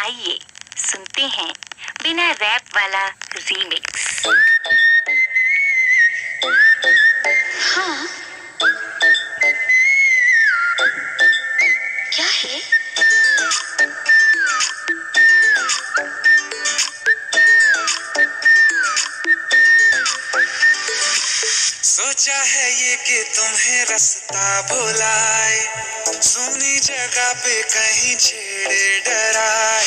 आइए सुनते हैं बिना रैप वाला रीमिक्स। हाँ, क्या है? सोचा है ये कि तुम्हें रास्ता भुलाए, सुनी जगह पे कहीं छेड़े डराए।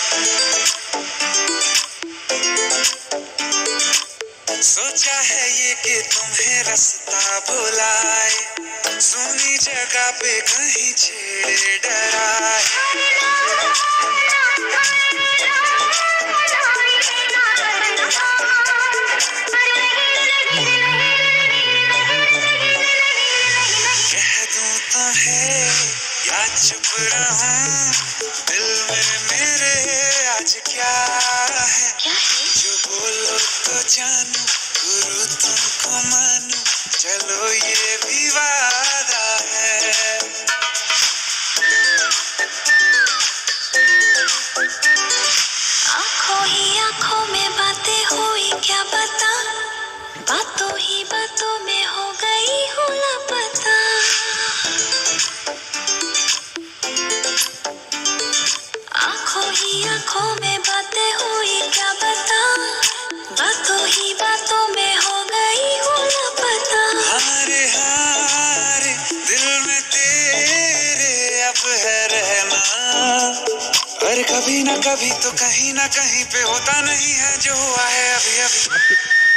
सोचा है ये कि तुम्हें रास्ता भुलाए, सुनी जगह पे कहीं छेड़े डराए। या चुप रहूं, दिल में मेरे आज क्या है? जो बोलो तो जानू, गुरु तुमको मानू, चलो ये भी वादा है। आंखों ही आंखों में बातें हुई, क्या बता, बातों ही बातों में हो गई हूँ लापता। आंखों में बातें हुई, क्या बता, बातों ही बातों में हो गई हूँ लापता। हारे हारे दिल में तेरे अब है रहना, और कभी ना कभी तो कहीं ना कहीं पे होता नहीं है जो हुआ है अभी अभी।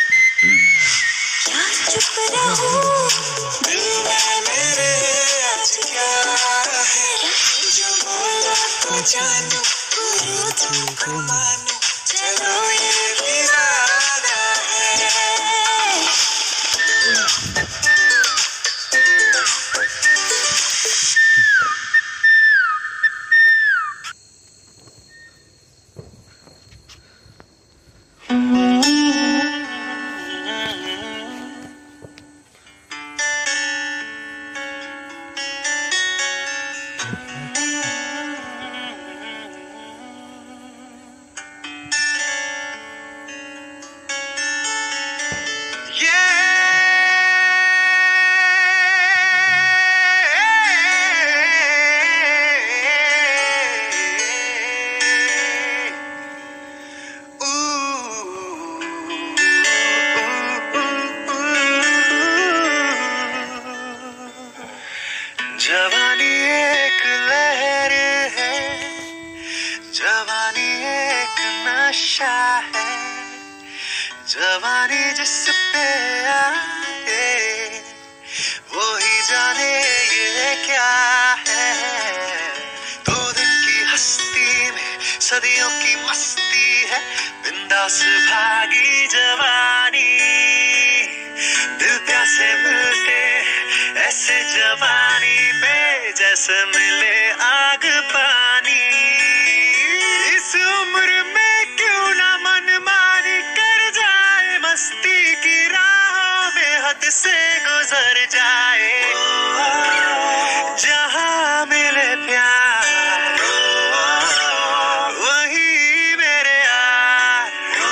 क्या चुप रहूं, दिल में मेरे आज क्या है? जो बोलो तो जानू, गुरु तुमको मानू, चलो ये भी वादा है। जवानी एक लहर है, जवानी एक नशा है, जवानी जिस पे आए वो ही जाने ये क्या है। 2 दिन की हस्ती में सदियों की मस्ती है, बिंदास भागी जवानी, दिल प्यासे मिलते ऐसे जवानी पे जैसे मिले आग पानी। इस उम्र में क्यों ना मनमानी कर जाए, मस्ती की राह में हद से गुजर जाए। जहां मिले प्यार वही मेरे यार,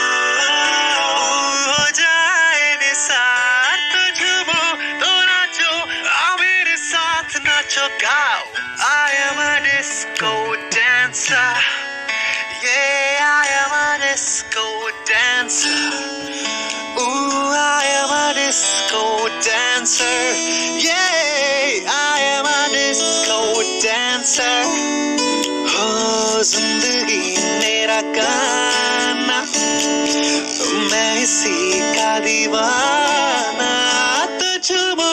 हो जाए निसार, तो झूमो तो नाचो, आओ मेरे साथ नाचो गाओ। I am a disco dancer, yeah, I am a disco dancer. Ooh, I am a disco dancer, yeah, I am a disco dancer. हो जिंदगी मेरा गाना, मैं इसी का दीवाना।